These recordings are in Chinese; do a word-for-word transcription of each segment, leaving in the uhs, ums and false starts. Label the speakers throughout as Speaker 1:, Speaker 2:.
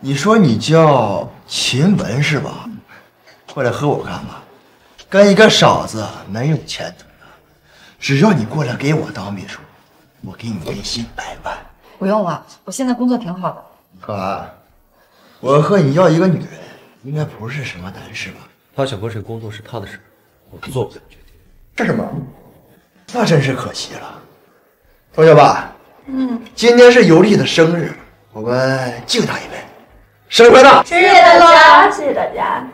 Speaker 1: 你说你叫秦雯是吧？过来和我干吧，跟一个傻子没有前途的。只要你过来给我当秘书，我给你年薪百万。
Speaker 2: 不用了，我现在工作挺好的。
Speaker 1: 可安，我和你要一个女人，应该不是什么难事吧？
Speaker 3: 他想和谁工作是他的事，我做不了决定。
Speaker 1: 这是吗？那真是可惜了。同学们，
Speaker 2: 嗯，
Speaker 1: 今天是尤丽的生日，我们敬她一杯，生日快乐！
Speaker 4: 谢谢大家，谢谢大家。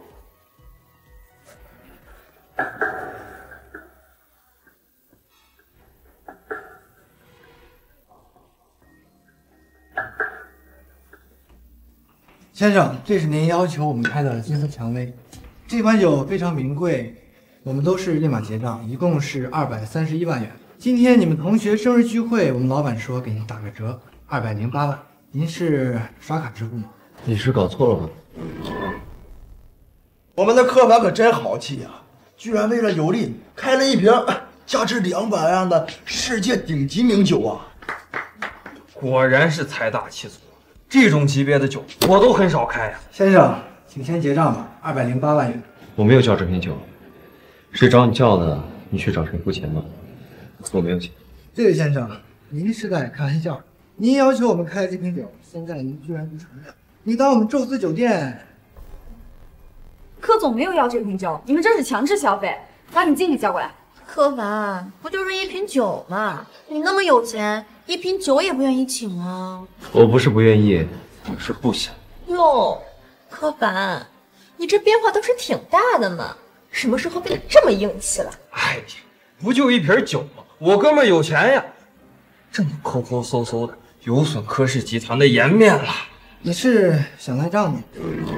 Speaker 5: 先生，这是您要求我们开的金色蔷薇，这款酒非常名贵，我们都是立马结账，一共是二百三十一万元。今天你们同学生日聚会，我们老板说给您打个折，二百零八万。您是刷卡支付吗？
Speaker 3: 你是搞错了吗？
Speaker 1: 我们的客房可真豪气呀、啊，居然为了尤丽开了一瓶价值两百万的世界顶级名酒啊！
Speaker 6: 果然是财大气粗。这种级别的酒我都很少开呀、啊。
Speaker 5: 先生，请先结账吧，二百零八万元。
Speaker 3: 我没有叫这瓶酒，谁找你叫的，你去找谁付钱吧。我没有钱。
Speaker 5: 这位先生，您是在开玩笑？您要求我们开这瓶酒，现在您居然不承认？你当我们宙斯酒店？
Speaker 2: 柯总没有要这瓶酒，你们这是强制消费，把你经理叫过来。
Speaker 4: 柯凡，不就是一瓶酒吗？你那么有钱，一瓶酒也不愿意请啊？
Speaker 3: 我不是不愿意，我是不想。
Speaker 4: 哟，柯凡，你这变化倒是挺大的嘛，什么时候变得这么硬气了？
Speaker 6: 哎呀，不就一瓶酒吗？我哥们儿有钱呀，这么抠抠搜搜的，有损柯氏集团的颜面了。
Speaker 5: 你是想赖账吗？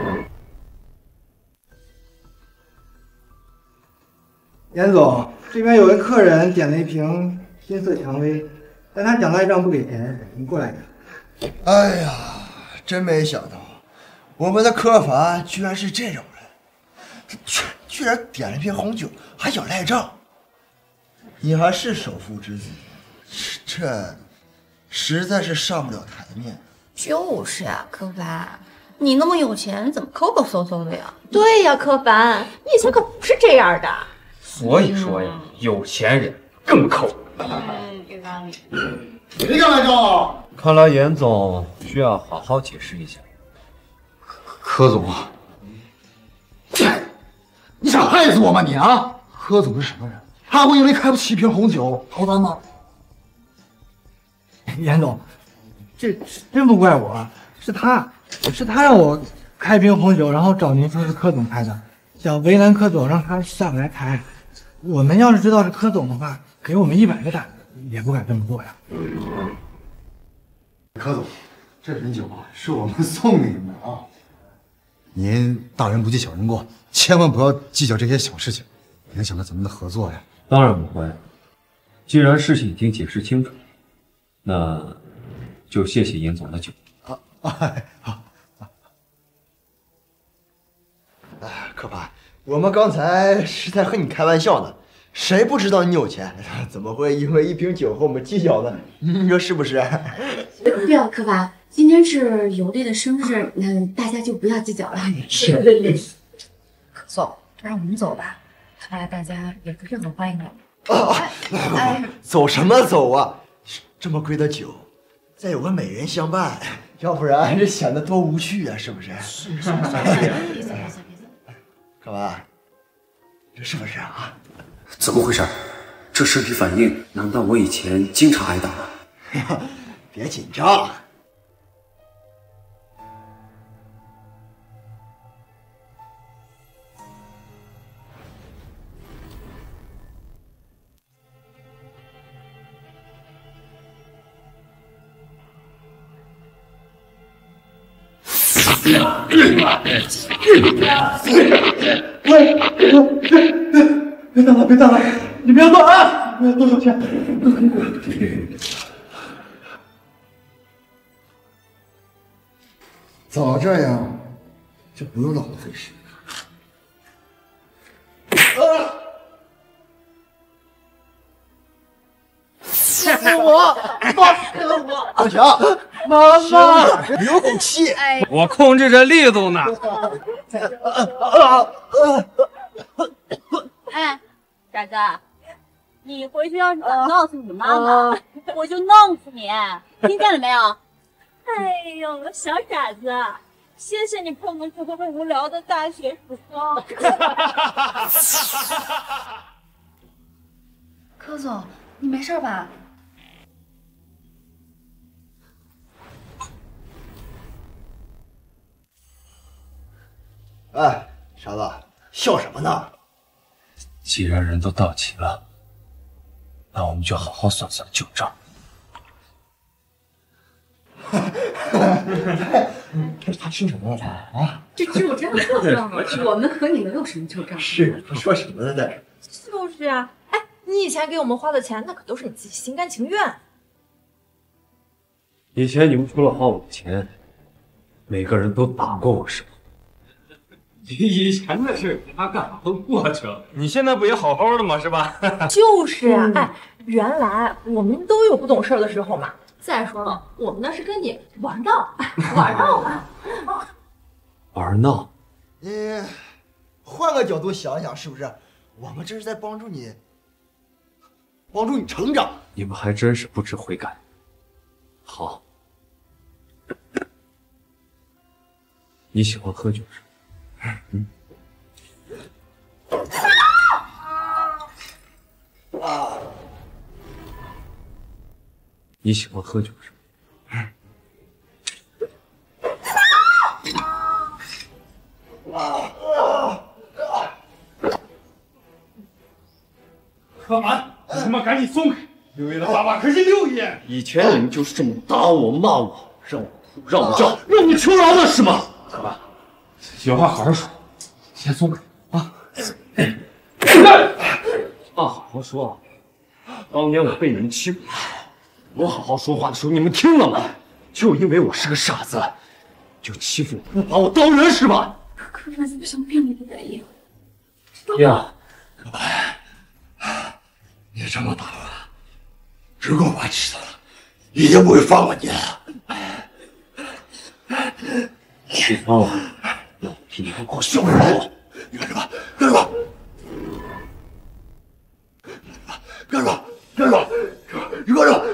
Speaker 5: 严总，这边有位客人点了一瓶金色蔷薇，但他想赖账不给钱，你过来一下。
Speaker 1: 哎呀，真没想到，我们的柯凡居然是这种人，居居然点了瓶红酒还想赖账。你还是首富之子，这实在是上不了台面。
Speaker 4: 就是啊，柯凡，你那么有钱，怎么抠抠搜搜的呀？对呀，柯凡，你以前可不是这样的。
Speaker 6: 所以说呀，有钱人更抠。
Speaker 4: 嗯，有道理。
Speaker 1: 谁想赖账？
Speaker 3: 看来严总需要好好解释一下。
Speaker 7: 柯总，你想害死我吗你啊？柯总是什么人？他会因为开不起一瓶红酒逃单吗？
Speaker 5: 严总，这真不怪我，是他，是他让我开瓶红酒，然后找您说是柯总开的，想为难柯总，让他下不来台。我们要是知道是柯总的话，给我们一百个胆子也不敢这么做呀。
Speaker 7: 柯总，这瓶酒啊是我们送给您的啊。您大人不计小人过，千万不要计较这些小事情，影响了咱们的合作呀。
Speaker 3: 当然不会，既然事情已经解释清楚，那就谢谢严总的酒。
Speaker 7: 啊啊好。
Speaker 1: 哎，柯凡，我们刚才是在和你开玩笑呢，谁不知道你有钱？怎么会因为一瓶酒和我们计较呢？你说是不是？
Speaker 8: 对了，柯凡，今天是尤丽的生日，那大家就不要计较了。
Speaker 2: 是。柯总，让我们走吧，看来大家也不是很欢迎我们。
Speaker 1: 啊！哎，走什么走啊？这么贵的酒，再有个美人相伴，要不然这显得多无趣啊，是不是？
Speaker 8: 是是是，别走别走别走。
Speaker 1: 干嘛？这是不是啊？
Speaker 9: 怎么回事？这身体反应，难道我以前经常挨打吗？
Speaker 1: 别紧张。
Speaker 5: 喂，别打了，别打了，你不要动啊！我要多少钱？都可以给。
Speaker 1: 早这样，就不用老子费事。啊！
Speaker 5: 死我！放开我！
Speaker 1: 小强。
Speaker 6: 妈妈，
Speaker 1: 留口气。
Speaker 2: 哎，
Speaker 6: 我控制着力度呢。
Speaker 4: 哎，傻子，你回去要是敢告诉你妈妈，我就弄死你，听见了没有？哎呦，小傻子，谢谢你陪我们度过这无聊的大学时光。
Speaker 2: 柯总，你没事吧？
Speaker 1: 哎，傻子，笑什么呢？
Speaker 3: 既然人都到齐了，那我们就好好算算旧账。
Speaker 1: 他说什么呢？啊？
Speaker 8: 这旧账旧账，我们和你们有什么旧账？
Speaker 1: 是他说什么呢？在
Speaker 10: 就是啊，哎，你以前给我们花的钱，那可都是你自己心甘情愿。
Speaker 3: 以前你们除了花我的钱，每个人都打过我手。
Speaker 6: 以前的事他干嘛都过去了，你现在不也好好的吗？是吧？
Speaker 10: 就是啊，哎，原来我们都有不懂事儿的时候嘛。再说了，我们那是跟你玩闹，玩闹啊。
Speaker 3: 玩闹？
Speaker 1: 你换个角度想想，是不是？我们这是在帮助你，帮助你成长。
Speaker 3: 你们还真是不知悔改。好，你喜欢喝酒是吧？嗯。啊！你喜欢喝酒是吧？
Speaker 6: 柯凡，你他妈赶紧松开！六爷的爸爸可是六爷。
Speaker 9: 以前你们就是这么打我、骂我，让我哭，让我叫，让我求饶的是吗？
Speaker 6: 柯凡，有话好好说，先松开啊！
Speaker 9: 话好好说。当年我被你们欺负，我好好说话的时候，你们听了吗？就因为我是个傻子，就欺负我，不把我当人是吧？
Speaker 8: 柯凡怎么像病了的人一样？
Speaker 9: 呀，
Speaker 7: 柯凡，你这么打我，如果我知道了，一定不会放过你的。
Speaker 9: 你放我，要我替你们过逍遥路。
Speaker 7: 你干什么？干什么？干什么？干什么？你干什么？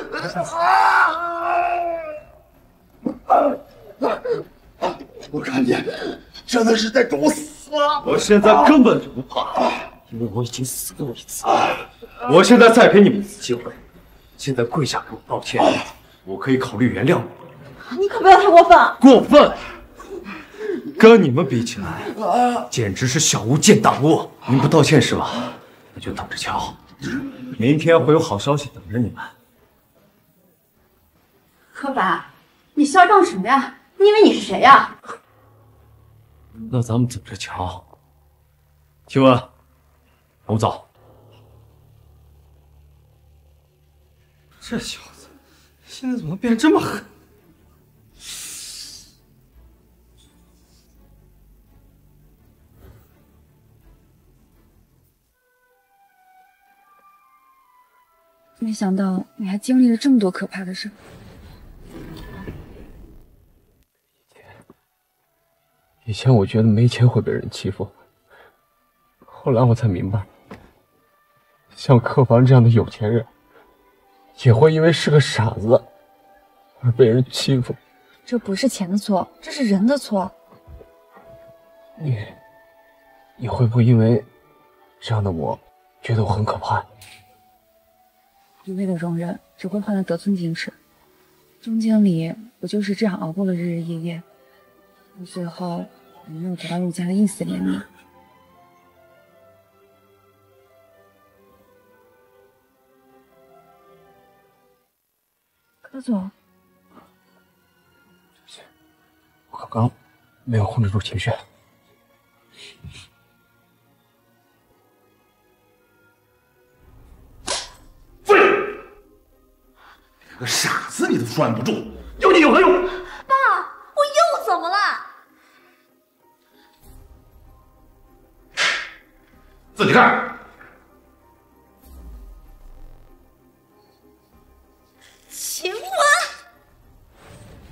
Speaker 7: 我看你真的是在找死啊！
Speaker 9: 我现在根本就不怕，因为我已经死过一次。我现在再给你们一次机会，现在跪下给我道歉，我可以考虑原谅你。
Speaker 10: 你可不要太过分。
Speaker 9: 过分？跟你们比起来，简直是小巫见大巫。你们不道歉是吧？那就等着瞧，明天会有好消息等着你们。
Speaker 8: 柯凡，你嚣张什么呀？你以为你是谁呀？
Speaker 9: 那咱们等着瞧。听闻，我们走。
Speaker 6: 这小子现在怎么变这么狠？
Speaker 2: 没想到你还经历了这么多可怕的事。
Speaker 6: 以前我觉得没钱会被人欺负，后来我才明白，像柯凡这样的有钱人，也会因为是个傻子而被人欺负。
Speaker 2: 这不是钱的错，这是人的错。
Speaker 6: 你，你会不会因为这样的我，觉得我很可怕？
Speaker 2: 一味的容忍只会换来得寸进尺。钟经理不就是这样熬过了日日夜夜，到最后也没有得到陆家的一丝怜悯。柯总，
Speaker 6: 我刚刚没有控制住情绪。
Speaker 7: 个傻子你都拴不住，有你有何用？
Speaker 4: 爸，我又怎么了？
Speaker 7: 自己看。
Speaker 4: 晴雯，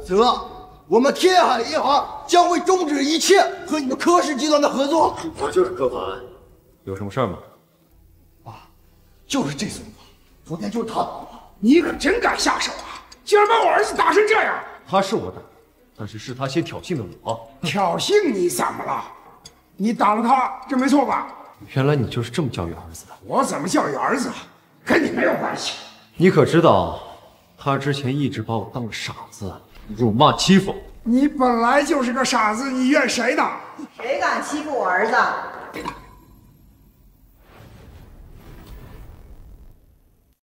Speaker 1: 则我们天海银行将会终止一切和你们柯氏集团的合作。
Speaker 3: 我就是柯凡，有什么事儿吗？
Speaker 1: 啊，就是这孙子，昨天就是他打的。
Speaker 11: 你可真敢下手啊！竟然把我儿子打成这样！
Speaker 3: 他是我打的，但是是他先挑衅的我。
Speaker 11: 挑衅你怎么了？你打了他，这没错吧？
Speaker 3: 原来你就是这么教育儿子的。
Speaker 11: 我怎么教育儿子，跟你没有关系。
Speaker 3: 你可知道，他之前一直把我当了傻子，辱骂欺负。
Speaker 11: 你本来就是个傻子，你怨谁呢？
Speaker 12: 谁敢欺负我儿子？